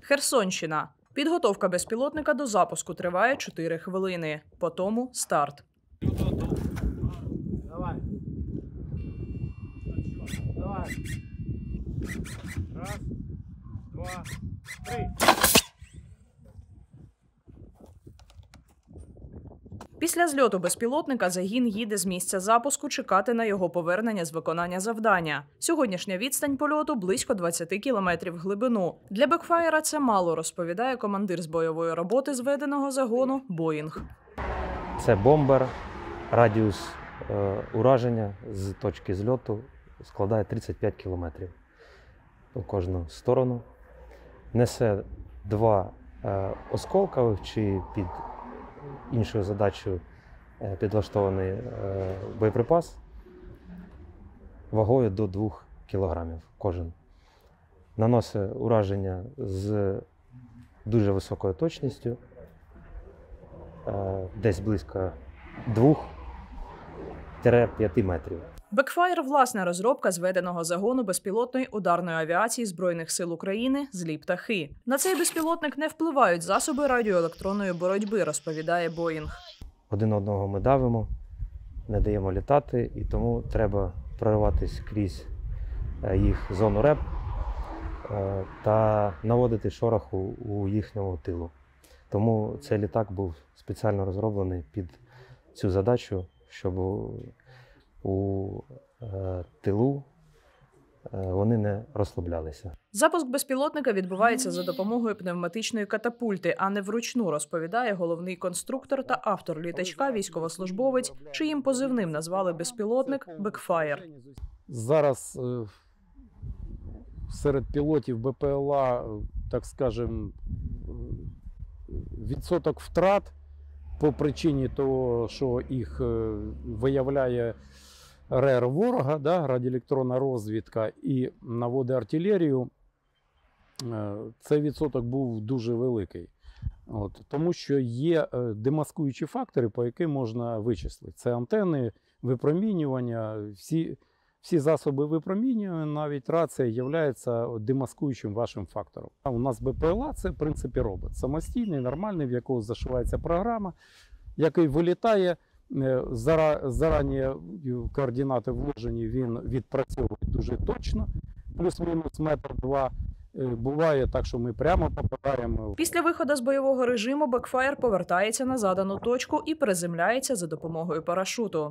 Херсонщина. Підготовка безпілотника до запуску триває 4 хвилини. Потому старт. Давай. Давай. Раз, два, три. Після зльоту безпілотника загін їде з місця запуску чекати на його повернення з виконання завдання. Сьогоднішня відстань польоту – близько 20 кілометрів в глибину. Для бекфаєра це мало, розповідає командир з бойової роботи зведеного загону «Боїнг». Це бомбер, радіус ураження з точки зльоту складає 35 кілометрів у кожну сторону. Несе 2 осколкових чи під іншою задачею підлаштований боєприпас вагою до 2 кілограмів кожен. Наносить ураження з дуже високою точністю, десь близько 2-5 метрів. Бекфаєр – власна розробка зведеного загону безпілотної ударної авіації Збройних сил України «Злі птахи». На цей безпілотник не впливають засоби радіоелектронної боротьби, розповідає «Боїнг». Один одного ми давимо, не даємо літати, і тому треба прориватись крізь їх зону РЕП та наводити шороху у їхньому тилу. Тому цей літак був спеціально розроблений під цю задачу, щоб у тилу вони не розслаблялися. Запуск безпілотника відбувається за допомогою пневматичної катапульти, а не вручну, розповідає головний конструктор та автор літачка, військовослужбовець, чиїм позивним назвали безпілотник «Бекфаєр». Зараз серед пілотів БПЛА, так скажемо, відсоток втрат по причині того, що їх виявляє РЕР ворога, да, радіоелектронна розвідка, і наводить артилерію, цей відсоток був дуже великий. Тому що є демаскуючі фактори, по яким можна вичислити. Це антени, випромінювання, всі засоби випромінювання, навіть рація є демаскуючим вашим фактором. У нас БПЛА – це, в принципі, робот. Самостійний, нормальний, в якого зашивається програма, який вилітає, зарані координати вложені, він відпрацьовує дуже точно, плюс-мінус 1-2 метри. Буває так, що ми прямо попадаємо. Після виходу з бойового режиму Бекфаєр повертається на задану точку і приземляється за допомогою парашуту.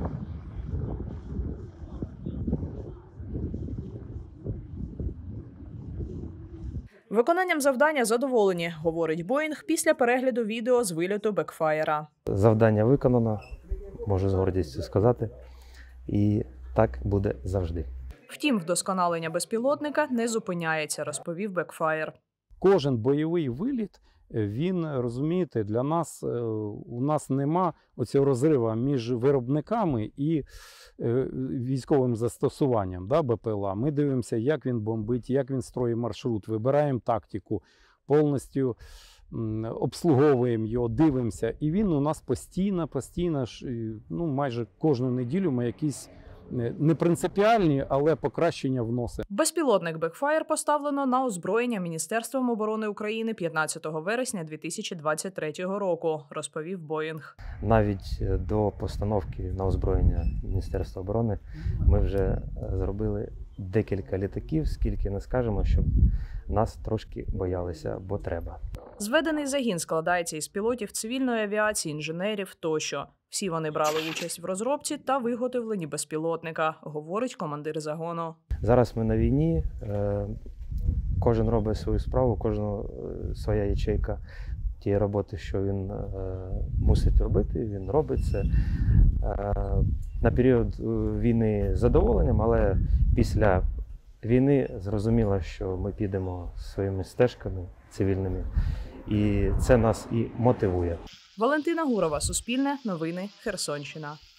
Виконанням завдання задоволені, говорить Боїнг після перегляду відео з вильоту Бекфаєра. Завдання виконано, можу з гордістю сказати, і так буде завжди. Втім, вдосконалення безпілотника не зупиняється, розповів Бекфаєр. Кожен бойовий виліт, він, розумієте, для нас, у нас нема оцього розриву між виробниками і військовим застосуванням, да, БПЛА. Ми дивимося, як він бомбить, як він строїть маршрут, вибираємо тактику, повністю обслуговуємо його, дивимося. І він у нас постійно, майже кожну неділю ми якісь не принципіальні, але покращення вносить. Безпілотник Бекфаєр поставлено на озброєння Міністерством оборони України 15 вересня 2023 року, розповів Боїнг. Навіть до постановки на озброєння Міністерства оборони ми вже зробили декілька літаків, скільки не скажемо, щоб нас трошки боялися, бо треба. Зведений загін складається із пілотів цивільної авіації, інженерів тощо. Всі вони брали участь в розробці та виготовленні безпілотника, говорить командир загону. Зараз ми на війні, кожен робить свою справу, кожного своя ячейка тієї роботи, що він мусить робити, він робить це. На період війни з задоволенням, але після війни зрозуміло, що ми підемо своїми стежками цивільними, і це нас і мотивує. Валентина Гурова, Суспільне, Новини, Херсонщина.